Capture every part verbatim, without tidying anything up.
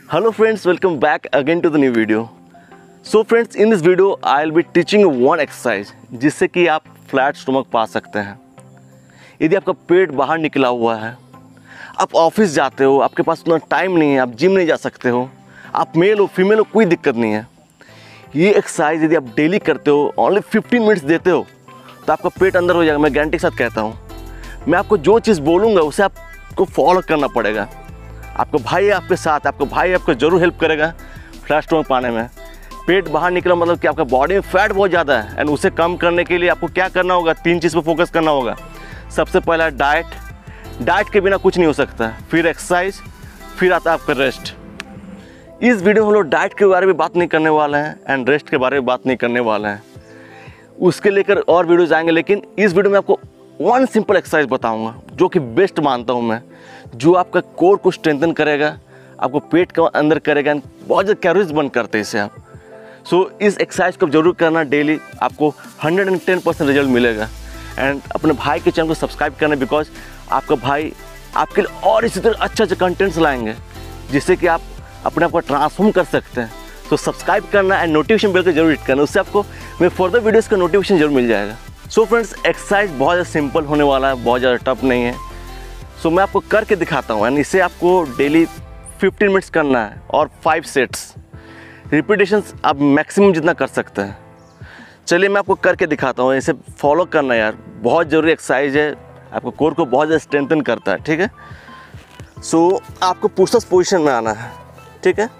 Hello friends, welcome back again to the new video. So friends, in this video I'll be teaching you one exercise जिससे कि आप flat stomach पा सकते हैं। यदि आपका पेट बाहर निकला हुआ है, आप ऑफिस जाते हो, आपके पास उतना टाइम नहीं है, आप जिम नहीं जा सकते हो, आप मेल हो फीमेल हो, कोई दिक्कत नहीं है। ये एक्सरसाइज यदि आप डेली करते हो, ओनली फिफ्टीन मिनट्स देते हो, तो आपका पेट अंदर हो जाएगा। मैं गारंटी के साथ कहता हूँ। मैं आपको जो चीज़ बोलूँगा उसे आपको फॉलो करना पड़ेगा। आपका भाई है आपके साथ, आपका भाई आपको ज़रूर हेल्प करेगा फ्लैट स्टमक पाने में। पेट बाहर निकला मतलब कि आपका बॉडी में फैट बहुत ज़्यादा है, एंड उसे कम करने के लिए आपको क्या करना होगा, तीन चीज़ पर फोकस करना होगा। सबसे पहला डाइट, डाइट के बिना कुछ नहीं हो सकता। फिर एक्सरसाइज, फिर आता है आपका रेस्ट। इस वीडियो में हम लोग डाइट के बारे में बात नहीं करने वाले हैं एंड रेस्ट के बारे में बात नहीं करने वाले हैं, उसके लेकर और वीडियोज़ आएंगे। लेकिन इस वीडियो में आपको वन सिंपल एक्सरसाइज बताऊंगा जो कि बेस्ट मानता हूं मैं, जो आपका कोर को स्ट्रेंथन करेगा, आपको पेट के अंदर करेगा, बहुत ज़्यादा कैलोरीज बर्न करते हैं इससे आप। सो so, इस एक्सरसाइज को जरूर करना डेली, आपको hundred and ten percent result मिलेगा। एंड अपने भाई के चैनल को सब्सक्राइब करना, बिकॉज आपका भाई आपके लिए और इसी तरह अच्छे अच्छे कंटेंट्स लाएंगे जिससे कि आप अपने आप को ट्रांसफॉर्म कर सकते हैं। तो सब्सक्राइब करना एंड नोटिफिकेशन बेल को जरूर हिट करना, उससे आपको मेरे फर्दर वीडियोज़ का नोटिफिकेशन जरूर मिल जाएगा। सो फ्रेंड्स, एक्सरसाइज बहुत ज़्यादा सिंपल होने वाला है, बहुत ज़्यादा टफ नहीं है। सो so, मैं आपको करके दिखाता हूँ एंड इसे आपको डेली फिफ्टीन मिनट्स करना है और फाइव सेट्स, रिपीटेशंस आप मैक्सिमम जितना कर सकते हैं। चलिए मैं आपको करके दिखाता हूँ, इसे फॉलो करना यार, बहुत ज़रूरी एक्सरसाइज है, आपको कोर को बहुत ज़्यादा स्ट्रेंथन करता है। ठीक है, सो so, आपको पुशअप पोजीशन में आना है। ठीक है,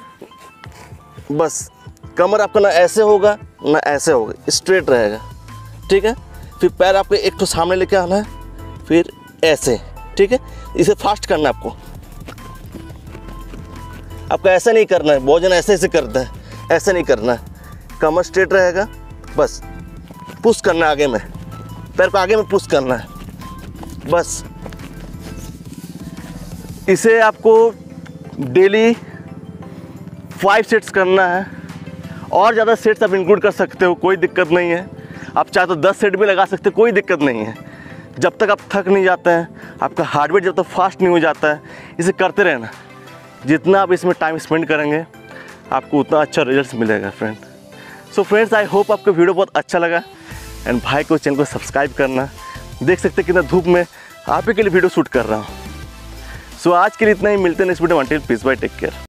बस कमर आपका ना ऐसे होगा ना ऐसे होगा, स्ट्रेट रहेगा। ठीक है, फिर पैर आपके एक तो सामने लेके आना है, फिर ऐसे। ठीक है, इसे फास्ट करना है आपको। आपको ऐसा नहीं करना है, बहुत जन ऐसे ऐसे करता है, ऐसे नहीं करना है। कमर स्ट्रेट रहेगा, बस पुश करना है आगे में, पैर को आगे में पुश करना है, बस। इसे आपको डेली फाइव सेट्स करना है, और ज़्यादा सेट्स आप इंक्लूड कर सकते हो, कोई दिक्कत नहीं है। आप चाहे तो दस सेट भी लगा सकते हो, कोई दिक्कत नहीं है। जब तक आप थक नहीं जाते हैं, आपका हार्ट बीट जब तक फास्ट नहीं हो जाता है, इसे करते रहना। जितना आप इसमें टाइम स्पेंड करेंगे, आपको उतना अच्छा रिजल्ट मिलेगा friend. So friends, I hope आपको वीडियो बहुत अच्छा लगा एंड भाई को चैनल को सब्सक्राइब करना। देख सकते हैं कितना धूप में आप ही के लिए वीडियो शूट कर रहा हूँ। सो so, आज के लिए इतना ही, मिलते हैं नेक्स्ट वीडियो में। Until peace bye, take care.